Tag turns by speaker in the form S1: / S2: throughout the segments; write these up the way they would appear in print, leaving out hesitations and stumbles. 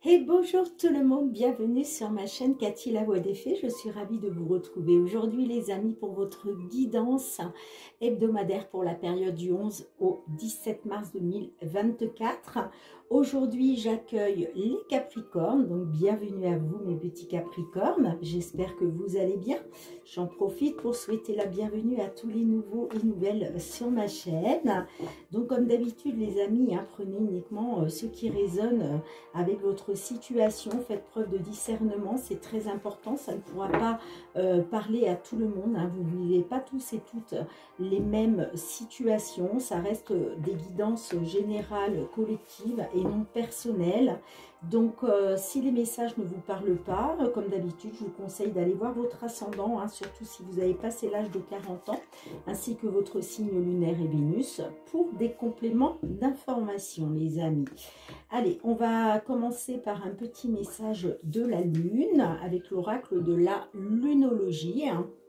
S1: Et bonjour tout le monde, bienvenue sur ma chaîne Cathy la Voix des Fées. Je suis ravie de vous retrouver aujourd'hui les amis pour votre guidance hebdomadaire pour la période du 11 au 17 mars 2024. Aujourd'hui j'accueille les Capricornes, donc bienvenue à vous mes petits Capricornes. J'espère que vous allez bien. J'en profite pour souhaiter la bienvenue à tous les nouveaux et nouvelles sur ma chaîne. Donc comme d'habitude les amis, prenez uniquement ce qui résonne avec votre situation, faites preuve de discernement, c'est très important, ça ne pourra pas parler à tout le monde, vous ne vivez pas tous et toutes les mêmes situations, ça reste des guidances générales, collectives et non personnelles. Donc si les messages ne vous parlent pas, comme d'habitude je vous conseille d'aller voir votre ascendant, surtout si vous avez passé l'âge de 40 ans, ainsi que votre signe lunaire et Vénus, pour des compléments d'information les amis. Allez, on va commencer par un petit message de la Lune, avec l'oracle de la lunologie.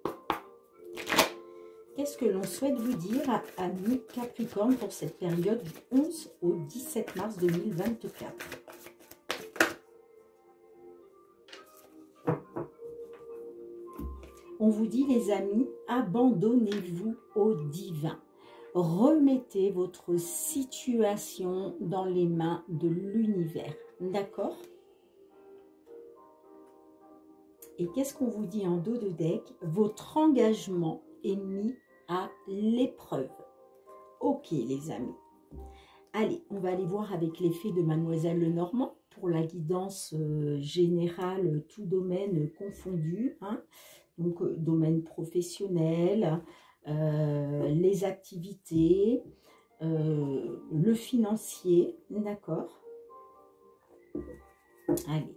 S1: Qu'est-ce que l'on souhaite vous dire, amis Capricorne, pour cette période du 11 au 17 mars 2024 ? On vous dit les amis, abandonnez-vous au divin. Remettez votre situation dans les mains de l'univers. D'accord? Et qu'est-ce qu'on vous dit en dos de deck? Votre engagement est mis à l'épreuve. Ok les amis. Allez, on va aller voir avec l'effet de Mademoiselle Lenormand pour la guidance générale, tout domaine confondu. Donc domaine professionnel, les activités, le financier, d'accord? Allez.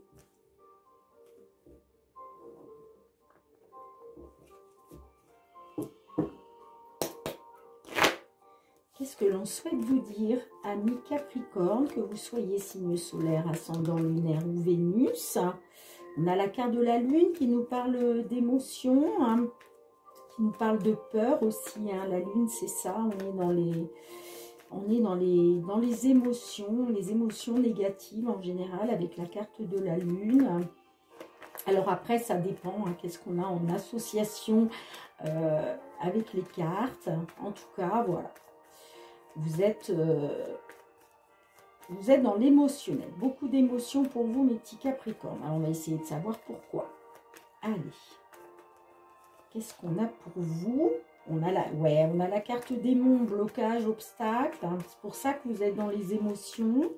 S1: Qu'est-ce que l'on souhaite vous dire, amis Capricorne, que vous soyez signe solaire, ascendant lunaire ou Vénus? On a la carte de la Lune qui nous parle d'émotions, qui nous parle de peur aussi. La Lune, c'est ça, on est dans les émotions négatives en général avec la carte de la Lune. Alors après, ça dépend, qu'est-ce qu'on a en association avec les cartes. En tout cas, voilà. Vous êtes dans l'émotionnel. Beaucoup d'émotions pour vous, mes petits Capricornes. Alors, on va essayer de savoir pourquoi. Allez. Qu'est-ce qu'on a pour vous? On a la carte démon, blocage, obstacle. C'est pour ça que vous êtes dans les émotions.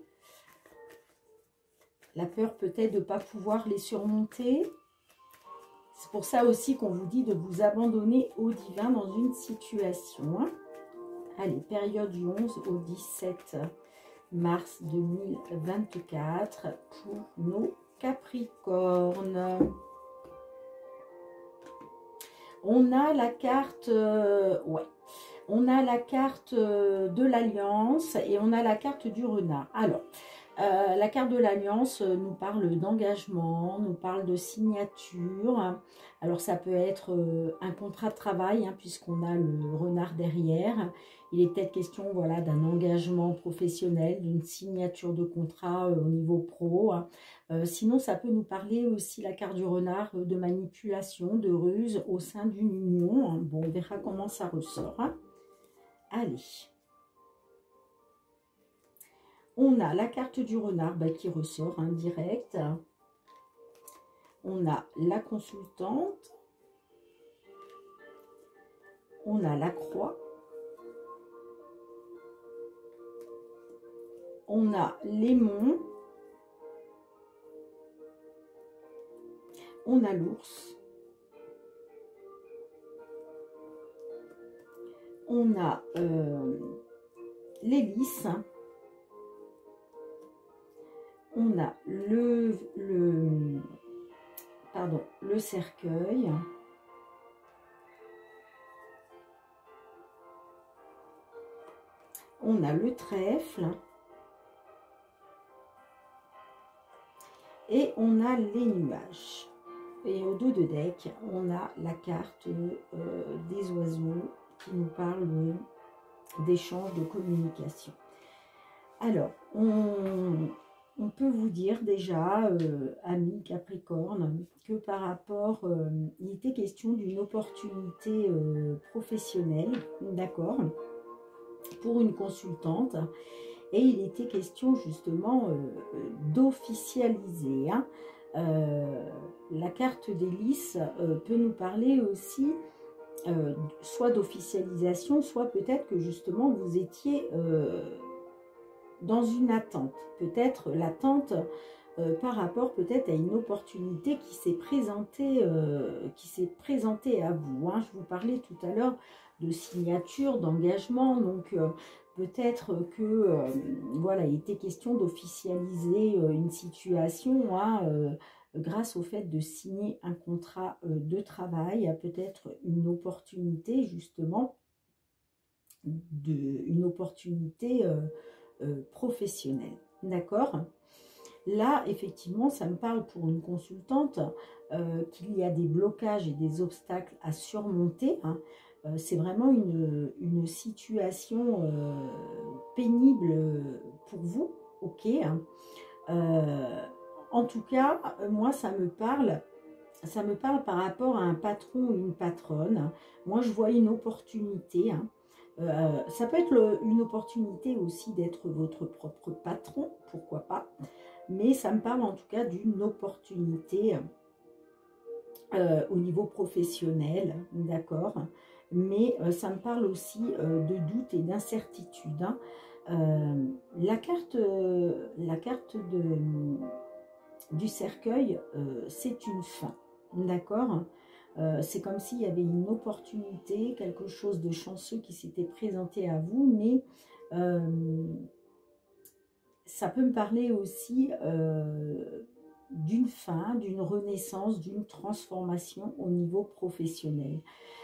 S1: La peur peut-être de ne pas pouvoir les surmonter. C'est pour ça aussi qu'on vous dit de vous abandonner au divin dans une situation. Allez, période du 11 au 17 mars 2024 pour nos Capricornes. On a la carte, on a la carte de l'Alliance et on a la carte du Renard. Alors, la carte de l'Alliance nous parle d'engagement, nous parle de signature. Alors, ça peut être un contrat de travail, puisqu'on a le renard derrière. Il est peut-être question d'un engagement professionnel, d'une signature de contrat au niveau pro. Sinon, ça peut nous parler aussi, la carte du renard, de manipulation, de ruse au sein d'une union. Bon, on verra comment ça ressort. Allez. On a la carte du renard qui ressort direct. On a la consultante. On a la croix. On a l'aimant. On a l'ours. On a l'hélice. On a le cercueil. On a le trèfle. Et on a les nuages. Et au dos de deck, on a la carte des oiseaux qui nous parle d'échange, de communication. Alors, on peut vous dire déjà, amis Capricorne, que par rapport, il était question d'une opportunité professionnelle, d'accord, pour une consultante, et il était question justement d'officialiser, hein. La carte des lys peut nous parler aussi soit d'officialisation, soit peut-être que justement vous étiez dans une attente, peut-être l'attente par rapport peut-être à une opportunité qui s'est présentée à vous, hein. Je vous parlais tout à l'heure de signature, d'engagement, donc peut-être que voilà, il était question d'officialiser une situation, hein, grâce au fait de signer un contrat de travail, peut-être une opportunité justement, une opportunité professionnelle, d'accord. Là, effectivement, ça me parle pour une consultante qu'il y a des blocages et des obstacles à surmonter, hein. C'est vraiment une situation pénible pour vous, ok, hein. En tout cas, moi, ça me parle par rapport à un patron ou une patronne. Moi, je vois une opportunité, hein. Ça peut être une opportunité aussi d'être votre propre patron, pourquoi pas. Mais ça me parle en tout cas d'une opportunité au niveau professionnel, d'accord. Mais ça me parle aussi de doute et d'incertitude, hein. La carte du cercueil, c'est une fin, d'accord. C'est comme s'il y avait une opportunité, quelque chose de chanceux qui s'était présenté à vous, mais ça peut me parler aussi d'une fin, d'une renaissance, d'une transformation au niveau professionnel.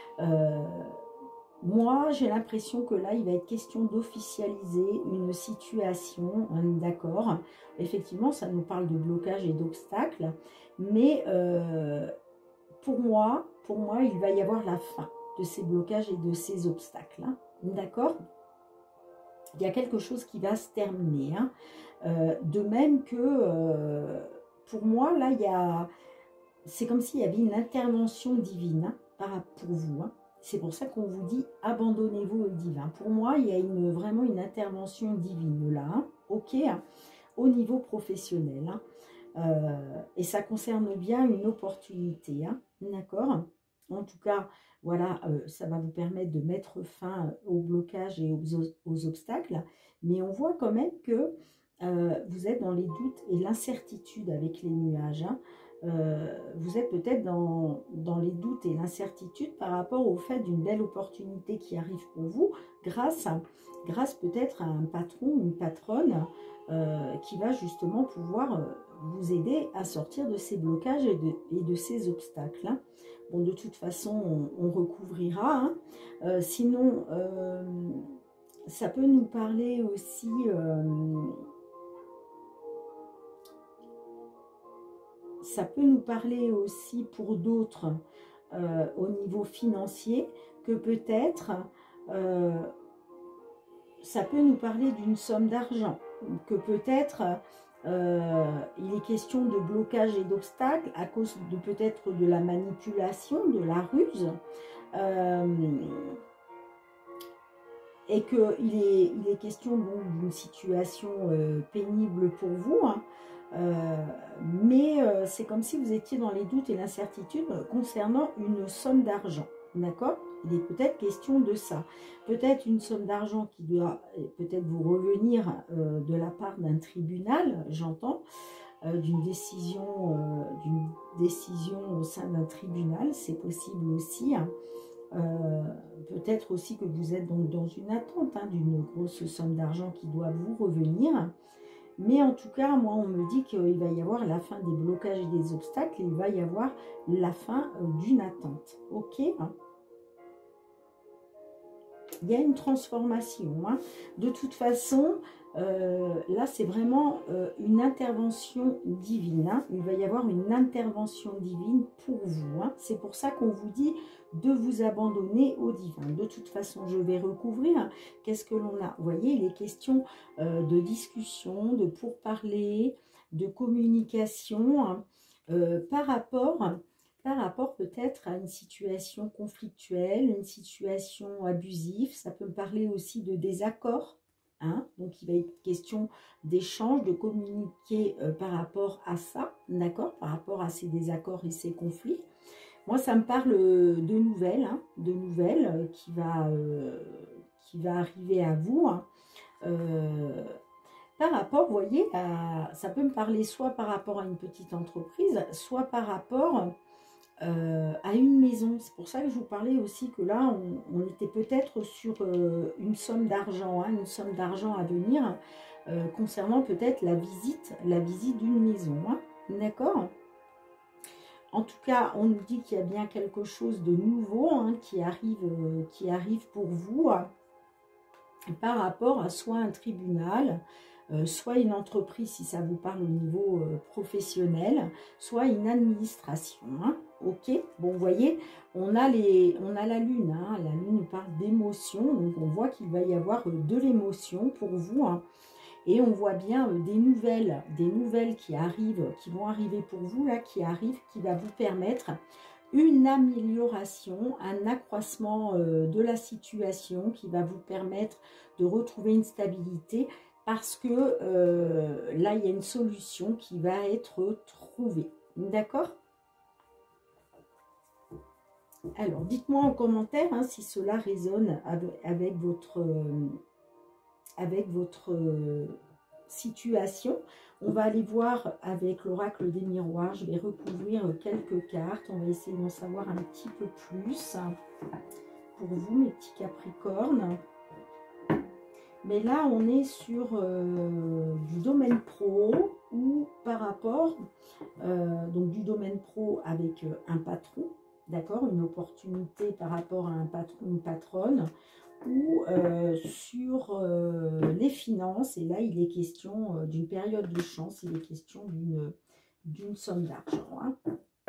S1: Moi, j'ai l'impression que là, il va être question d'officialiser une situation, d'accord. Effectivement, ça nous parle de blocage et d'obstacles, mais pour moi, il va y avoir la fin de ces blocages et de ces obstacles, hein, d'accord. Il y a quelque chose qui va se terminer, hein. De même que pour moi, là, c'est comme s'il y avait une intervention divine, hein, pour vous, hein. C'est pour ça qu'on vous dit abandonnez-vous au divin. Pour moi, il y a vraiment une intervention divine là, hein, ok, hein, au niveau professionnel, hein. Et ça concerne bien une opportunité, hein, d'accord. En tout cas, voilà, ça va vous permettre de mettre fin au blocage et aux obstacles, mais on voit quand même que vous êtes dans les doutes et l'incertitude avec les nuages, hein. Vous êtes peut-être dans les doutes et l'incertitude par rapport au fait d'une belle opportunité qui arrive pour vous, grâce peut-être à un patron ou une patronne qui va justement pouvoir vous aider à sortir de ces blocages et de ces obstacles, hein. Bon, de toute façon, on recouvrira, hein. Sinon, ça peut nous parler aussi... ça peut nous parler aussi pour d'autres au niveau financier, que peut-être ça peut nous parler d'une somme d'argent, que peut-être il est question de blocage et d'obstacles à cause de peut-être de la manipulation, de la ruse, et qu'il est question d'une situation pénible pour vous, hein. Mais c'est comme si vous étiez dans les doutes et l'incertitude concernant une somme d'argent, d'accord. Il est peut-être question de ça, peut-être une somme d'argent qui doit peut-être vous revenir de la part d'un tribunal, j'entends, d'une décision au sein d'un tribunal, c'est possible aussi, hein. Peut-être aussi que vous êtes donc dans une attente, hein, d'une grosse somme d'argent qui doit vous revenir. Mais en tout cas, moi, on me dit qu'il va y avoir la fin des blocages et des obstacles, et il va y avoir la fin d'une attente. Ok, hein. Il y a une transformation, hein. De toute façon, Là, c'est vraiment une intervention divine. Hein. Il va y avoir une intervention divine pour vous. Hein. C'est pour ça qu'on vous dit de vous abandonner au divin. De toute façon, je vais recouvrir. Qu'est-ce que l'on a? Vous voyez, les questions de discussion, de pourparler, de communication, hein, par rapport peut-être à une situation conflictuelle, une situation abusive. Ça peut me parler aussi de désaccord. Hein, donc, il va être question d'échange, de communiquer par rapport à ça, d'accord, par rapport à ces désaccords et ces conflits. Moi, ça me parle de nouvelles, hein, qui va arriver à vous. Hein, par rapport, vous voyez, ça peut me parler soit par rapport à une petite entreprise, soit par rapport à une maison. C'est pour ça que je vous parlais aussi que là, on était peut-être sur une somme d'argent, hein, une somme d'argent à venir concernant peut-être la visite d'une maison. Hein, d'accord? En tout cas, on nous dit qu'il y a bien quelque chose de nouveau hein, qui arrive pour vous hein, par rapport à soit un tribunal, soit une entreprise si ça vous parle au niveau professionnel, soit une administration. Hein. Ok, bon, vous voyez, on a la lune. Hein. La lune nous parle d'émotion, donc on voit qu'il va y avoir de l'émotion pour vous. Hein. Et on voit bien des nouvelles qui arrivent, qui vont arriver pour vous, là, qui va vous permettre une amélioration, un accroissement de la situation qui va vous permettre de retrouver une stabilité parce que là, il y a une solution qui va être trouvée. D'accord? Alors, dites-moi en commentaire hein, si cela résonne avec votre situation. On va aller voir avec l'oracle des miroirs. Je vais recouvrir quelques cartes. On va essayer d'en savoir un petit peu plus pour vous, mes petits capricornes. Mais là, on est sur du domaine pro ou par rapport, donc du domaine pro avec un patron, d'accord, une opportunité par rapport à un patron, une patronne, ou sur les finances. Et là, il est question d'une période de chance, il est question d'une somme d'argent. Hein.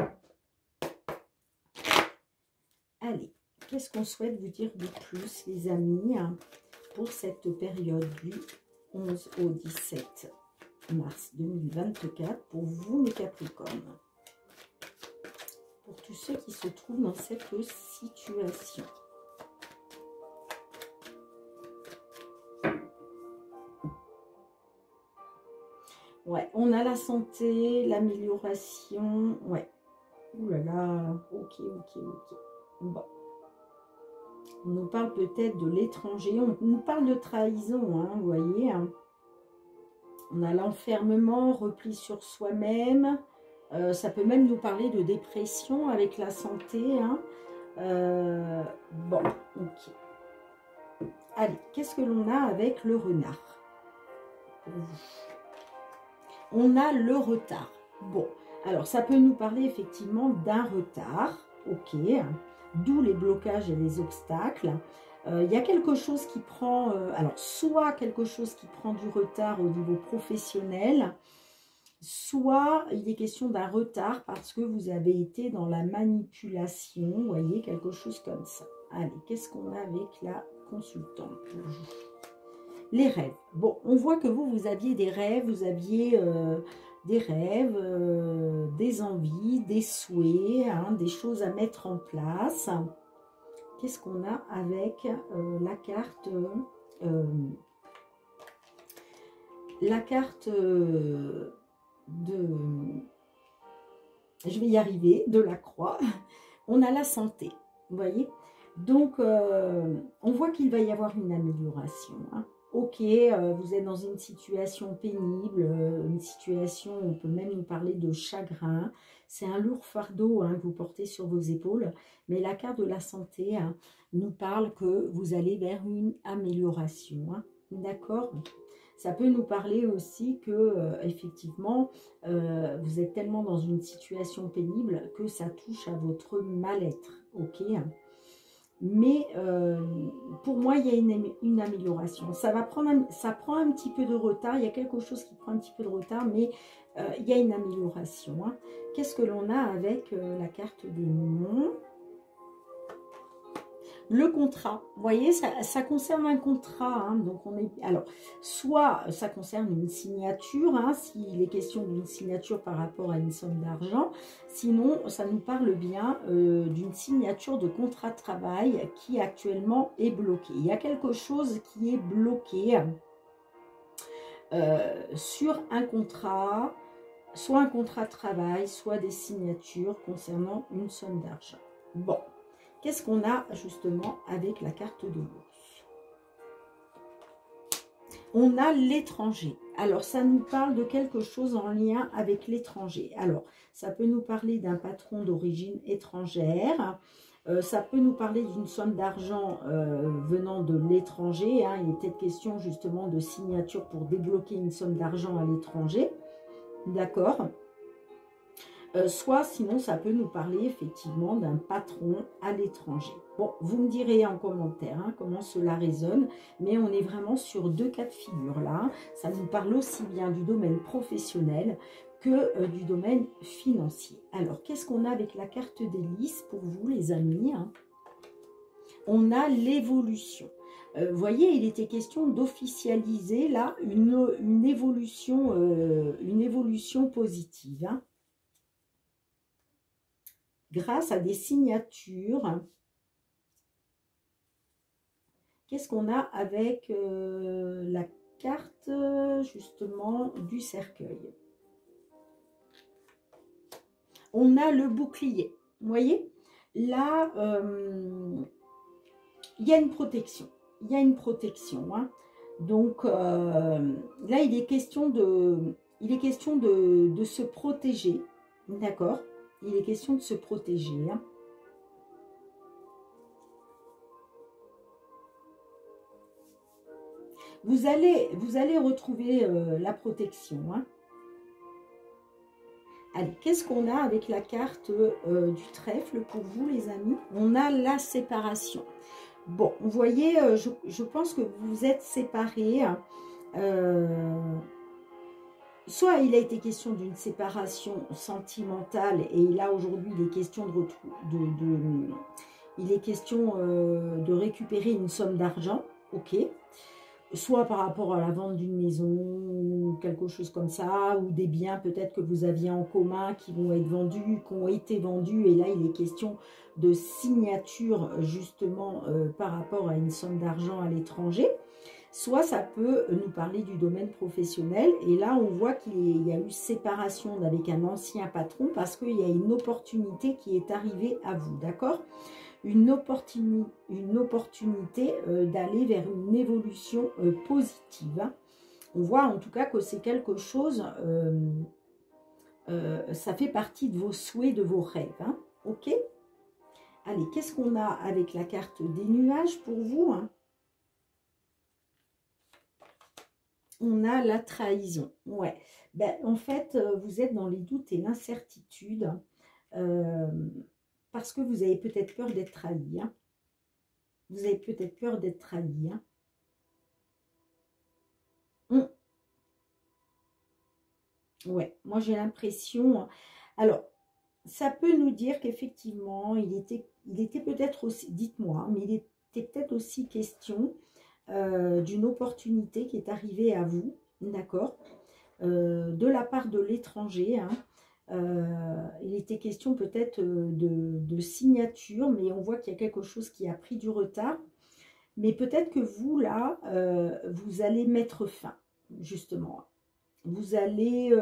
S1: Allez, qu'est-ce qu'on souhaite vous dire de plus, les amis, hein, pour cette période du 11 au 17 mars 2024, pour vous, mes Capricornes, pour tous ceux qui se trouvent dans cette situation. Ouais, on a la santé, l'amélioration, ouais. Ouh là là, ok. Bon. On nous parle peut-être de l'étranger, on nous parle de trahison, hein, vous voyez. Hein. On a l'enfermement, repli sur soi-même. Ça peut même nous parler de dépression avec la santé. Hein. Bon, ok. Allez, qu'est-ce que l'on a avec le renard? On a le retard. Bon, alors ça peut nous parler effectivement d'un retard. Ok, d'où les blocages et les obstacles. Il y a quelque chose qui prend, alors soit quelque chose qui prend du retard au niveau professionnel, soit il est question d'un retard parce que vous avez été dans la manipulation, vous voyez, quelque chose comme ça. Allez, qu'est-ce qu'on a avec la consultante pour vous? Les rêves. Bon, on voit que vous aviez des rêves, vous aviez des envies, des souhaits, hein, des choses à mettre en place. Qu'est-ce qu'on a avec la carte de... Je vais y arriver, de la croix. On a la santé, vous voyez. Donc, on voit qu'il va y avoir une amélioration. Hein. Ok, vous êtes dans une situation pénible, une situation, on peut même nous parler de chagrin. C'est un lourd fardeau hein, que vous portez sur vos épaules. Mais la carte de la santé hein, nous parle que vous allez vers une amélioration. Hein. D'accord ? Ça peut nous parler aussi que, effectivement, vous êtes tellement dans une situation pénible que ça touche à votre mal-être. Ok ? mais pour moi, il y a une amélioration. Ça prend un petit peu de retard, il y a quelque chose qui prend un petit peu de retard, mais il y a une amélioration. Hein. Qu'est-ce que l'on a avec la carte des monts? Le contrat, vous voyez, ça concerne un contrat, hein, donc on est, alors, soit ça concerne une signature, hein, s'il est question d'une signature par rapport à une somme d'argent, sinon ça nous parle bien d'une signature de contrat de travail qui actuellement est bloquée. Il y a quelque chose qui est bloqué sur un contrat, soit un contrat de travail, soit des signatures concernant une somme d'argent. Bon. Qu'est-ce qu'on a justement avec la carte de l'ours? On a l'étranger. Alors, ça nous parle de quelque chose en lien avec l'étranger. Alors, ça peut nous parler d'un patron d'origine étrangère. Ça peut nous parler d'une somme d'argent venant de l'étranger. Hein. Il est peut-être question justement de signature pour débloquer une somme d'argent à l'étranger. D'accord ? Soit sinon ça peut nous parler effectivement d'un patron à l'étranger. Bon, vous me direz en commentaire hein, comment cela résonne, mais on est vraiment sur deux cas de figure là. Ça nous parle aussi bien du domaine professionnel que du domaine financier. Alors, qu'est-ce qu'on a avec la carte des lys pour vous les amis hein? On a l'évolution. Vous voyez, il était question d'officialiser là une évolution positive. Hein. Grâce à des signatures. Qu'est-ce qu'on a avec la carte justement du cercueil? On a le bouclier. Vous voyez? Là, il y a une protection. Il y a une protection. Hein. Donc, là, il est question de se protéger. D'accord? Il est question de se protéger. Hein. Vous allez retrouver la protection. Hein. Allez, qu'est-ce qu'on a avec la carte du trèfle pour vous, les amis? On a la séparation. Bon, vous voyez, je pense que vous vous êtes séparés. Soit il a été question d'une séparation sentimentale et là aujourd'hui il est question de récupérer une somme d'argent, ok. Soit par rapport à la vente d'une maison, quelque chose comme ça, ou des biens peut-être que vous aviez en commun qui vont être vendus, qui ont été vendus, et là il est question de signature justement par rapport à une somme d'argent à l'étranger. Soit ça peut nous parler du domaine professionnel, et là on voit qu'il y a eu séparation avec un ancien patron parce qu'il y a une opportunité qui est arrivée à vous, d'accord ? Une opportunité d'aller vers une évolution positive. Hein. On voit en tout cas que c'est quelque chose, ça fait partie de vos souhaits, de vos rêves. Hein. Ok ? Allez, qu'est-ce qu'on a avec la carte des nuages pour vous hein? On a la trahison. Ouais. Ben, en fait, vous êtes dans les doutes et l'incertitude. Parce que vous avez peut-être peur d'être trahi. Hein. Vous avez peut-être peur d'être trahi. Hein. Ouais, moi j'ai l'impression... Alors, ça peut nous dire qu'effectivement, il était peut-être aussi... Dites-moi, mais il était peut-être aussi question d'une opportunité qui est arrivée à vous, d'accord, de la part de l'étranger. Hein. Il était question peut-être de signature, mais on voit qu'il y a quelque chose qui a pris du retard. Mais peut-être que vous, là, vous allez mettre fin, justement. Vous allez,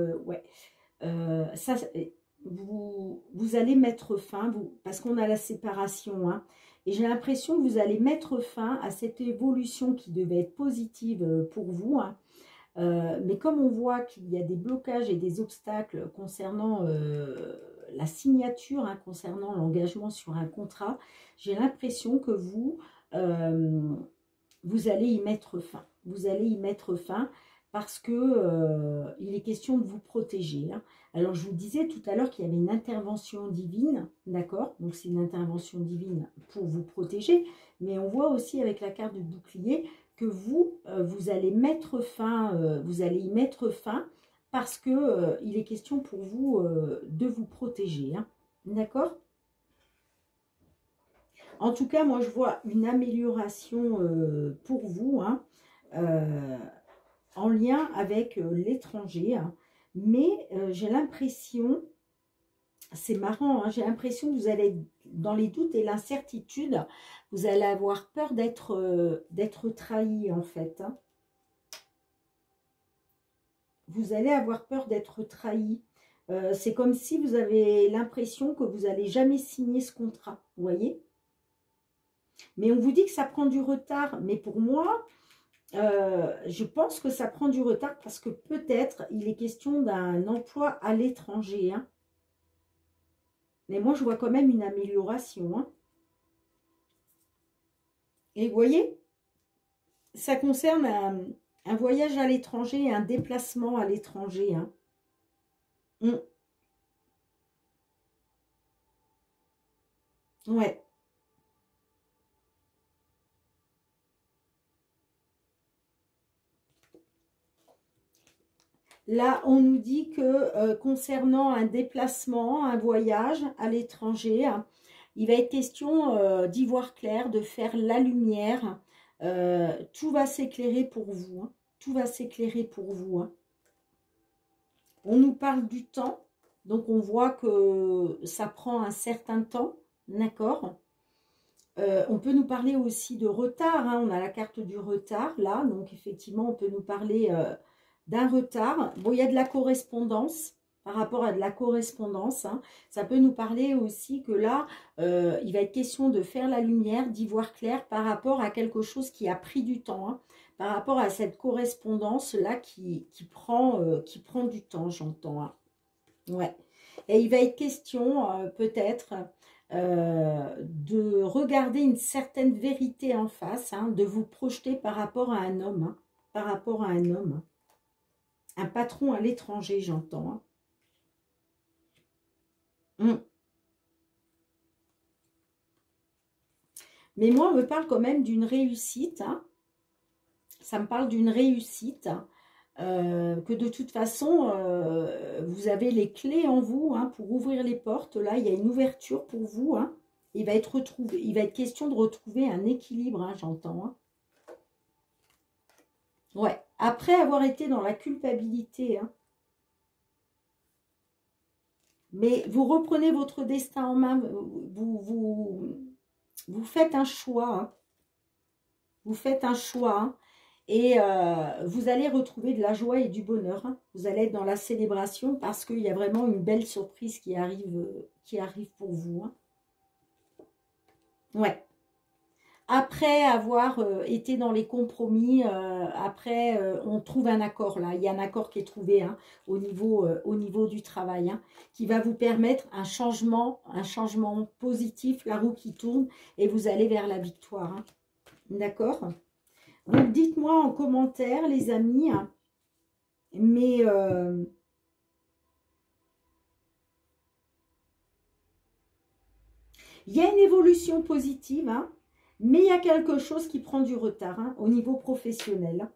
S1: vous allez mettre fin, parce qu'on a la séparation, hein, et j'ai l'impression que vous allez mettre fin à cette évolution qui devait être positive pour vous, hein. Mais comme on voit qu'il y a des blocages et des obstacles concernant la signature, hein, concernant l'engagement sur un contrat, j'ai l'impression que vous allez y mettre fin. Vous allez y mettre fin parce que il est question de vous protéger. Hein. Alors, je vous disais tout à l'heure qu'il y avait une intervention divine, d'accord? Donc, c'est une intervention divine pour vous protéger, mais on voit aussi avec la carte du bouclier que vous, vous allez mettre fin, vous allez y mettre fin parce que il est question pour vous de vous protéger, hein, d'accord? En tout cas, moi, je vois une amélioration pour vous, hein, en lien avec l'étranger, hein, mais j'ai l'impression, c'est marrant, hein, j'ai l'impression que vous allez, dans les doutes et l'incertitude, vous allez avoir peur d'être trahi, en fait, hein. Vous allez avoir peur d'être trahi. C'est comme si vous avez l'impression que vous n'allez jamais signer ce contrat, vous voyez? Mais on vous dit que ça prend du retard. Mais pour moi, je pense que ça prend du retard parce que peut-être il est question d'un emploi à l'étranger, hein. Mais moi, je vois quand même une amélioration, hein. Et vous voyez, ça concerne un voyage à l'étranger, un déplacement à l'étranger, hein. Ouais. Là, on nous dit que concernant un déplacement, un voyage à l'étranger, hein, il va être question d'y voir clair, de faire la lumière. Tout va s'éclairer pour vous, hein. Tout va s'éclairer pour vous, hein. On nous parle du temps, donc on voit que ça prend un certain temps, d'accord? On peut nous parler aussi de retard, hein. On a la carte du retard, là, donc effectivement, on peut nous parler d'un retard. Bon, il y a de la correspondance, par rapport à de la correspondance, hein. Ça peut nous parler aussi que là, il va être question de faire la lumière, d'y voir clair par rapport à quelque chose qui a pris du temps, hein. Par rapport à cette correspondance-là qui prend du temps, j'entends, hein. Ouais. Et il va être question, peut-être, de regarder une certaine vérité en face, hein, de vous projeter par rapport à un homme, hein, par rapport à un homme. Un patron à l'étranger, j'entends, hein. Mais moi, on me parle quand même d'une réussite, hein. Ça me parle d'une réussite, hein, que de toute façon, vous avez les clés en vous, hein, pour ouvrir les portes. Là, il y a une ouverture pour vous, hein. Il va être question de retrouver un équilibre, hein, j'entends, hein. Ouais, après avoir été dans la culpabilité, hein. Mais vous reprenez votre destin en main, vous faites un choix, hein. Vous faites un choix, hein. Et vous allez retrouver de la joie et du bonheur, hein. Vous allez être dans la célébration parce qu'il y a vraiment une belle surprise qui arrive pour vous, hein. Ouais. Après avoir été dans les compromis, après on trouve un accord là. Il y a un accord qui est trouvé, hein, au niveau du travail, hein, qui va vous permettre un changement positif, la roue qui tourne et vous allez vers la victoire, hein. D'accord? Donc dites-moi en commentaire les amis, hein, mais il y a une évolution positive, hein, mais il y a quelque chose qui prend du retard, hein, au niveau professionnel.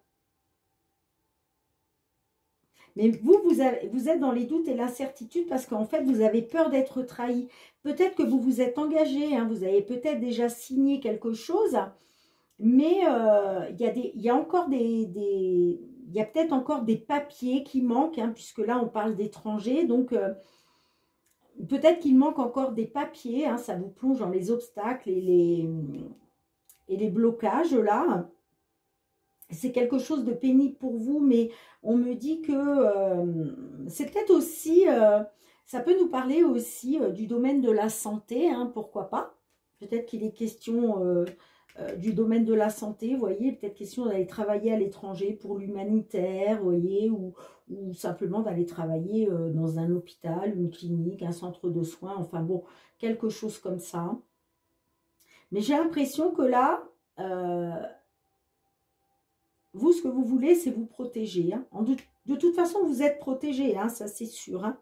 S1: Mais vous êtes dans les doutes et l'incertitude parce qu'en fait, vous avez peur d'être trahi. Peut-être que vous vous êtes engagé, hein, vous avez peut-être déjà signé quelque chose, mais il y a encore il y a peut-être encore des papiers qui manquent, hein, puisque là, on parle d'étrangers. Donc, peut-être qu'il manque encore des papiers, hein, ça vous plonge dans les obstacles et les blocages, là. C'est quelque chose de pénible pour vous, mais on me dit que c'est peut-être aussi, ça peut nous parler aussi du domaine de la santé, hein, pourquoi pas. Peut-être qu'il est question du domaine de la santé, vous voyez, peut-être question d'aller travailler à l'étranger pour l'humanitaire, vous voyez, ou simplement d'aller travailler dans un hôpital, une clinique, un centre de soins, enfin bon, quelque chose comme ça. Mais j'ai l'impression que là, vous, ce que vous voulez, c'est vous protéger. Hein. De toute façon, vous êtes protégé, hein, ça c'est sûr. Hein.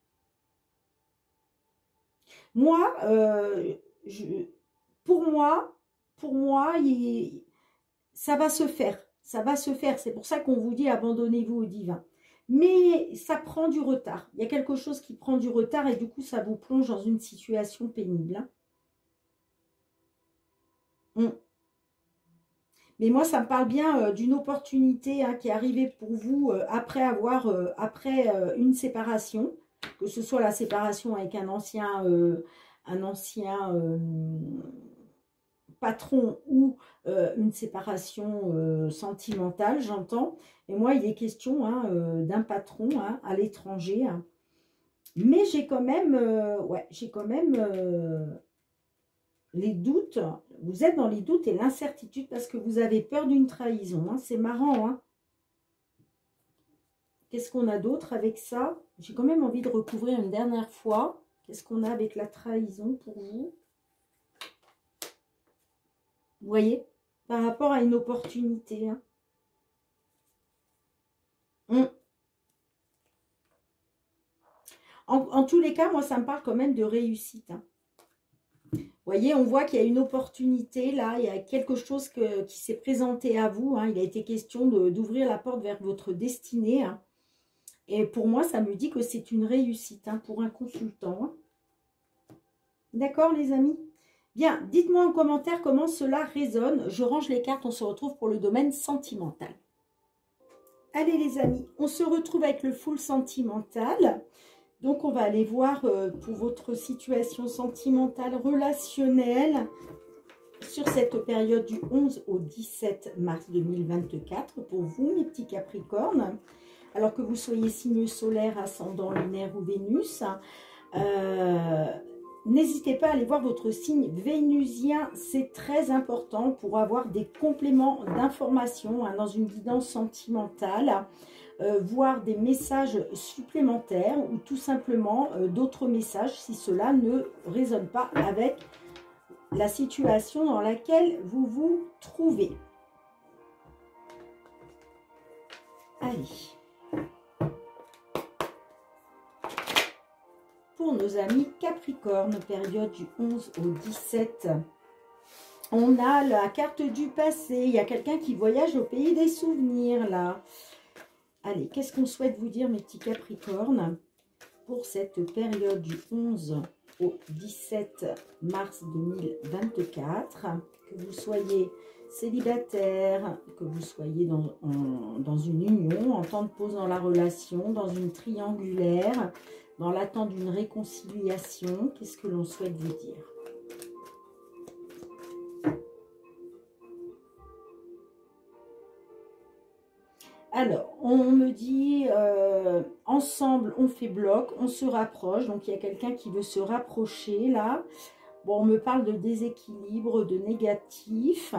S1: Moi, pour moi, ça va se faire. Ça va se faire. C'est pour ça qu'on vous dit abandonnez-vous au divin. Mais ça prend du retard. Il y a quelque chose qui prend du retard et du coup, ça vous plonge dans une situation pénible. Hein. Mais moi, ça me parle bien d'une opportunité hein, qui est arrivée pour vous après une séparation, que ce soit la séparation avec un ancien patron ou une séparation sentimentale, j'entends. Et moi, il est question hein, d'un patron hein, à l'étranger. Hein. Mais j'ai quand même, les doutes, vous êtes dans les doutes et l'incertitude parce que vous avez peur d'une trahison. Hein. C'est marrant. Hein. Qu'est-ce qu'on a d'autre avec ça? J'ai quand même envie de recouvrir une dernière fois. Qu'est-ce qu'on a avec la trahison pour vous? Vous voyez? Par rapport à une opportunité. Hein. En tous les cas, moi, ça me parle quand même de réussite. Hein. Vous voyez, on voit qu'il y a une opportunité, là, il y a quelque chose qui s'est présenté à vous. Hein. Il a été question d'ouvrir la porte vers votre destinée. Hein. Et pour moi, ça me dit que c'est une réussite hein, pour un consultant. Hein. D'accord, les amis? Bien, dites-moi en commentaire comment cela résonne. Je range les cartes, on se retrouve pour le domaine sentimental. Allez, les amis, on se retrouve avec le full sentimental. Donc, on va aller voir pour votre situation sentimentale, relationnelle, sur cette période du 11 au 17 mars 2024, pour vous, mes petits Capricornes. Alors que vous soyez signe solaire, ascendant, lunaire ou Vénus, n'hésitez pas à aller voir votre signe vénusien. C'est très important pour avoir des compléments d'informations hein, dans une guidance sentimentale. Voir des messages supplémentaires ou tout simplement d'autres messages si cela ne résonne pas avec la situation dans laquelle vous vous trouvez. Allez. Pour nos amis Capricorne, période du 11 au 17, on a la carte du passé. Il y a quelqu'un qui voyage au pays des souvenirs là. Allez, qu'est-ce qu'on souhaite vous dire, mes petits Capricornes, pour cette période du 11 au 17 mars 2024, que vous soyez célibataire, que vous soyez dans une union, en temps de pause dans la relation, dans une triangulaire, dans l'attente d'une réconciliation, qu'est-ce que l'on souhaite vous dire ? Alors, on me dit, ensemble, on fait bloc, on se rapproche. Donc, il y a quelqu'un qui veut se rapprocher, là. Bon, on me parle de déséquilibre, de négatif.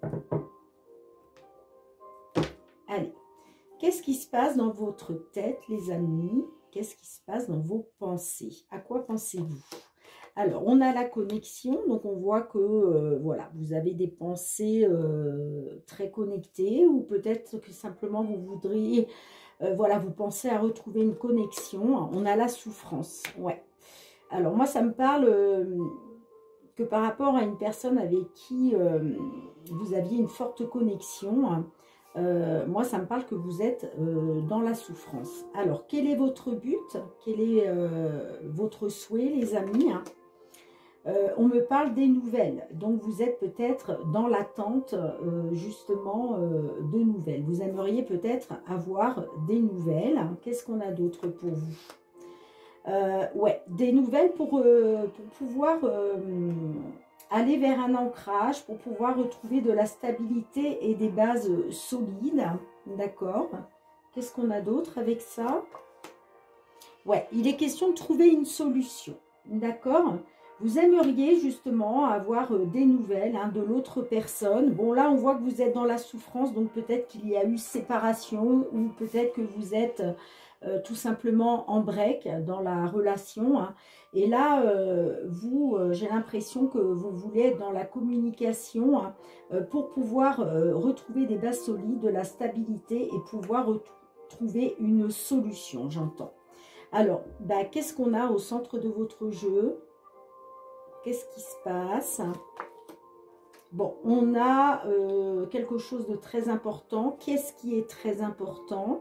S1: Allez, qu'est-ce qui se passe dans votre tête, les amis? Qu'est-ce qui se passe dans vos pensées? À quoi pensez-vous? Alors, on a la connexion, donc on voit que voilà, vous avez des pensées très connectées ou peut-être que simplement vous voudriez, voilà, vous pensez à retrouver une connexion. On a la souffrance, ouais. Alors, moi, ça me parle que par rapport à une personne avec qui vous aviez une forte connexion, moi, ça me parle que vous êtes dans la souffrance. Alors, quel est votre but? Quel est votre souhait, les amis? On me parle des nouvelles, donc vous êtes peut-être dans l'attente justement de nouvelles. Vous aimeriez peut-être avoir des nouvelles. Qu'est-ce qu'on a d'autre pour vous? Ouais, des nouvelles pour pouvoir aller vers un ancrage, pour pouvoir retrouver de la stabilité et des bases solides. D'accord. Qu'est-ce qu'on a d'autre avec ça? Ouais, il est question de trouver une solution. D'accord. Vous aimeriez justement avoir des nouvelles de l'autre personne. Bon, là, on voit que vous êtes dans la souffrance, donc peut-être qu'il y a eu séparation ou peut-être que vous êtes tout simplement en break dans la relation. Hein. Et là, j'ai l'impression que vous voulez être dans la communication hein, pour pouvoir retrouver des bases solides, de la stabilité et pouvoir trouver une solution, j'entends. Alors, bah, qu'est-ce qu'on a au centre de votre jeu? Qu'est-ce qui se passe? Bon, on a quelque chose de très important. Qu'est-ce qui est très important?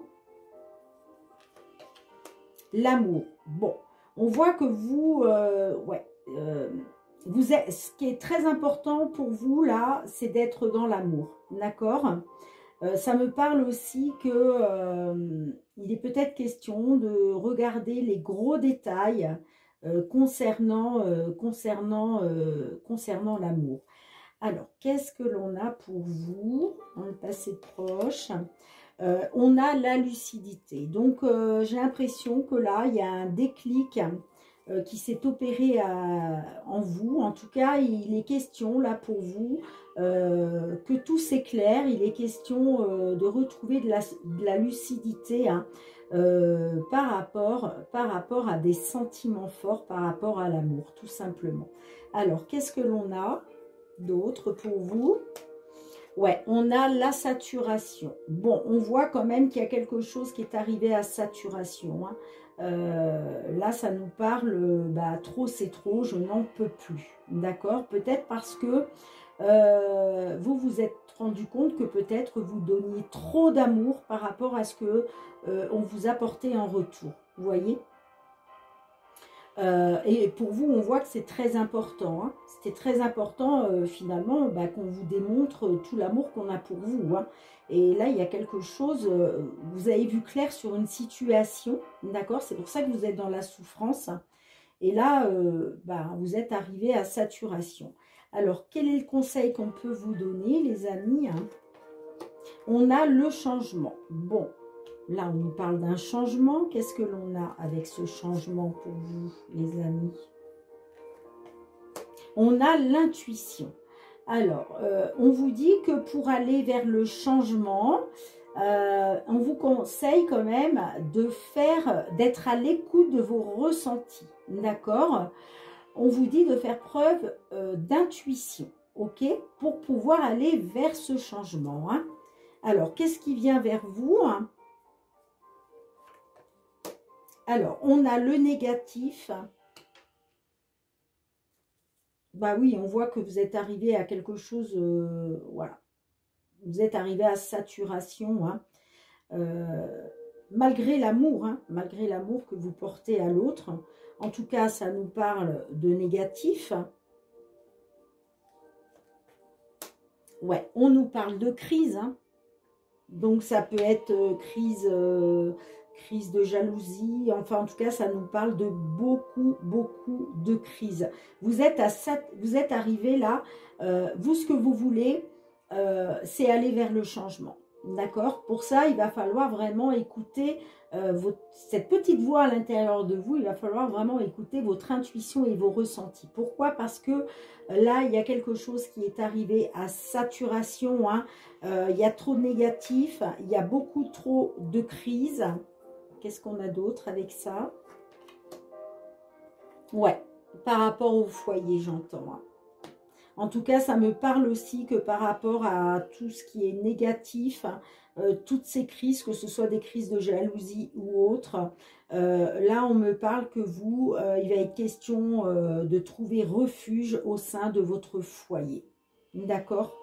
S1: L'amour. Bon, on voit que vous, vous êtes, ce qui est très important pour vous là, c'est d'être dans l'amour, d'accord? Ça me parle aussi que il est peut-être question de regarder les gros détails concernant l'amour. Alors, qu'est-ce que l'on a pour vous dans le passé proche? On a la lucidité. Donc, j'ai l'impression que là, il y a un déclic qui s'est opéré en vous. En tout cas, il est question là pour vous que tout s'éclaire. Il est question de retrouver de la lucidité hein, par rapport à des sentiments forts, par rapport à l'amour, tout simplement. Alors, qu'est-ce que l'on a d'autre pour vous? Ouais, on a la saturation. Bon, on voit quand même qu'il y a quelque chose qui est arrivé à saturation. Hein. Là, ça nous parle, bah, trop c'est trop, je n'en peux plus. D'accord? Peut-être parce que vous vous êtes rendu compte que peut-être vous donniez trop d'amour par rapport à ce que on vous apportait en retour. Vous voyez? Et pour vous, on voit que c'est très important. Hein. C'était très important, finalement, bah, qu'on vous démontre tout l'amour qu'on a pour vous. Hein. Et là, il y a quelque chose, vous avez vu clair sur une situation, d'accord? C'est pour ça que vous êtes dans la souffrance. Et là, bah, vous êtes arrivé à saturation. Alors, quel est le conseil qu'on peut vous donner, les amis? Hein? On a le changement. Bon. Là, on nous parle d'un changement. Qu'est-ce que l'on a avec ce changement pour vous, les amis? On a l'intuition. Alors, on vous dit que pour aller vers le changement, on vous conseille quand même d'être à l'écoute de vos ressentis. D'accord? On vous dit de faire preuve d'intuition, ok? Pour pouvoir aller vers ce changement. Hein? Alors, qu'est-ce qui vient vers vous? Hein? Alors, on a le négatif. Bah oui, on voit que vous êtes arrivé à quelque chose, voilà. Vous êtes arrivé à saturation, hein. Malgré l'amour, hein, malgré l'amour que vous portez à l'autre. En tout cas, ça nous parle de négatif. Ouais, on nous parle de crise, hein. Donc, ça peut être crise de jalousie. Enfin, en tout cas, ça nous parle de beaucoup de crises. Vous êtes arrivé là. Vous, ce que vous voulez, c'est aller vers le changement. D'accord? Pour ça, il va falloir vraiment écouter cette petite voix à l'intérieur de vous. Il va falloir vraiment écouter votre intuition et vos ressentis. Pourquoi? Parce que là, il y a quelque chose qui est arrivé à saturation. Hein. Il y a trop de négatifs. Il y a beaucoup trop de crises. Qu'est-ce qu'on a d'autre avec ça? Ouais, par rapport au foyer, j'entends. Hein. En tout cas, ça me parle aussi que par rapport à tout ce qui est négatif, toutes ces crises, que ce soit des crises de jalousie ou autres, là, on me parle que vous, il va être question de trouver refuge au sein de votre foyer. D'accord?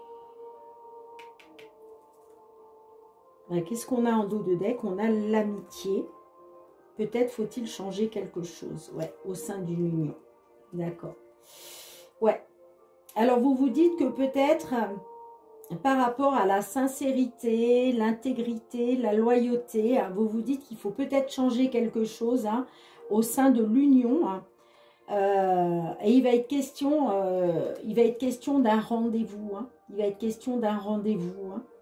S1: Qu'est-ce qu'on a en dos de deck? On a l'amitié. Peut-être faut-il changer quelque chose, ouais, au sein d'une union. D'accord. Ouais. Alors, vous vous dites que peut-être, par rapport à la sincérité, l'intégrité, la loyauté, hein, vous vous dites qu'il faut peut-être changer quelque chose hein, au sein de l'union. Hein, et il va être question d'un rendez-vous. Hein, il va être question d'un rendez-vous. Hein.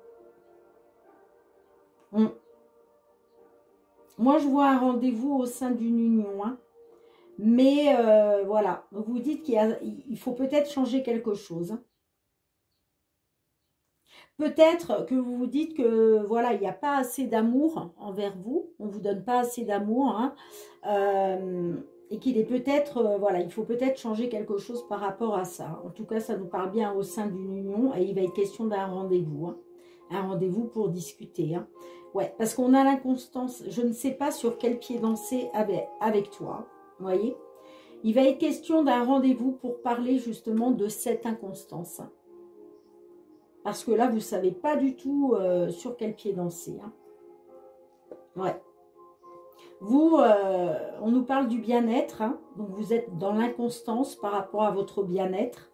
S1: Moi, je vois un rendez-vous au sein d'une union. Hein. Mais voilà, vous vous dites qu'il faut peut-être changer quelque chose. Hein. Peut-être que vous vous dites que voilà, il n'y a pas assez d'amour envers vous, on ne vous donne pas assez d'amour, hein, et qu'il est peut-être, voilà, il faut peut-être changer quelque chose par rapport à ça. En tout cas, ça nous parle bien au sein d'une union et il va être question d'un rendez-vous, hein, un rendez-vous pour discuter. Hein. Ouais, parce qu'on a l'inconstance, je ne sais pas sur quel pied danser avec toi, vous voyez. Il va être question d'un rendez-vous pour parler justement de cette inconstance. Parce que là, vous ne savez pas du tout sur quel pied danser. Hein. Ouais. Vous, on nous parle du bien-être. Hein. Donc, vous êtes dans l'inconstance par rapport à votre bien-être.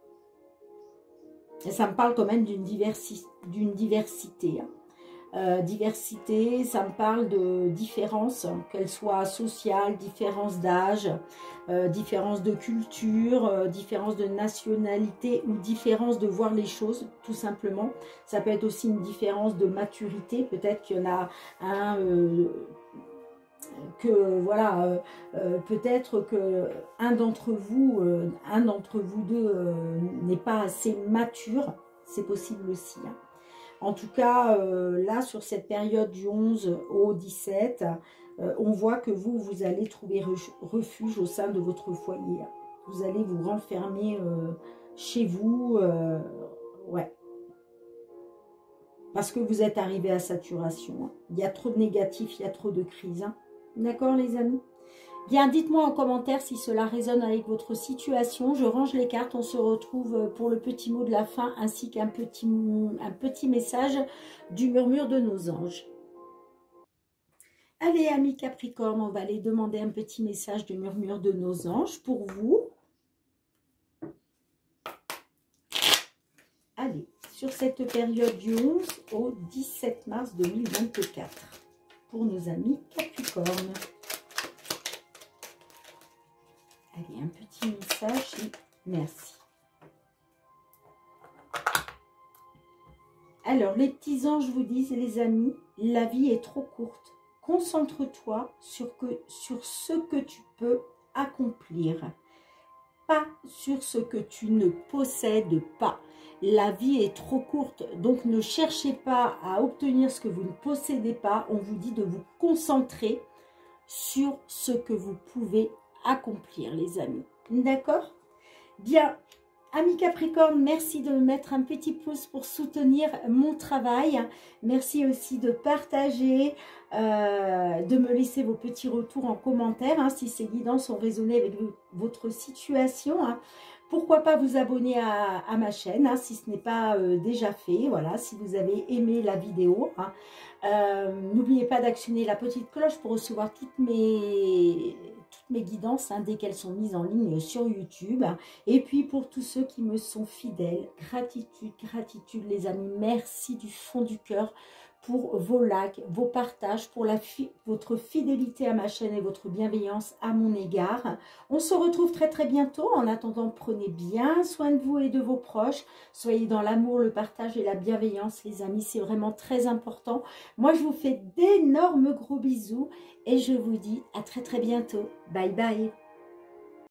S1: Et ça me parle quand même d'une diversité. Hein. Diversité, ça me parle de différences, qu'elles soient sociales, différences d'âge, différences de culture, différences de nationalité ou différences de voir les choses, tout simplement. Ça peut être aussi une différence de maturité, peut-être qu'il y en a un peut-être que un d'entre vous deux n'est pas assez mature, c'est possible aussi. Hein. En tout cas, là, sur cette période du 11 au 17, on voit que vous allez trouver refuge au sein de votre foyer. Vous allez vous renfermer chez vous, ouais. Parce que vous êtes arrivé à saturation. Hein. Il y a trop de négatifs, il y a trop de crises. Hein. D'accord, les amis? Bien, dites-moi en commentaire si cela résonne avec votre situation. Je range les cartes. On se retrouve pour le petit mot de la fin ainsi qu'un petit message du murmure de nos anges. Allez, amis Capricorne, on va aller demander un petit message du murmure de nos anges pour vous. Allez, sur cette période du 11 au 17 mars 2024 pour nos amis Capricorne. Allez, un petit message et merci. Alors, les petits anges vous disent, les amis, la vie est trop courte. Concentre-toi sur ce que tu peux accomplir, pas sur ce que tu ne possèdes pas. La vie est trop courte, donc ne cherchez pas à obtenir ce que vous ne possédez pas. On vous dit de vous concentrer sur ce que vous pouvez accomplir, les amis. D'accord? Bien, amis Capricorne, merci de me mettre un petit pouce pour soutenir mon travail. Merci aussi de partager, de me laisser vos petits retours en commentaire, hein, si ces guidances ont résonné avec votre situation. Hein. Pourquoi pas vous abonner à ma chaîne, hein, si ce n'est pas déjà fait, voilà, si vous avez aimé la vidéo. Hein. N'oubliez pas d'actionner la petite cloche pour recevoir toutes mes guidances hein, dès qu'elles sont mises en ligne sur YouTube. Et puis pour tous ceux qui me sont fidèles, gratitude les amis, merci du fond du cœur pour vos likes, vos partages, pour votre fidélité à ma chaîne et votre bienveillance à mon égard. On se retrouve très très bientôt. En attendant, prenez bien soin de vous et de vos proches. Soyez dans l'amour, le partage et la bienveillance, les amis. C'est vraiment très important. Moi, je vous fais d'énormes gros bisous et je vous dis à très très bientôt. Bye bye.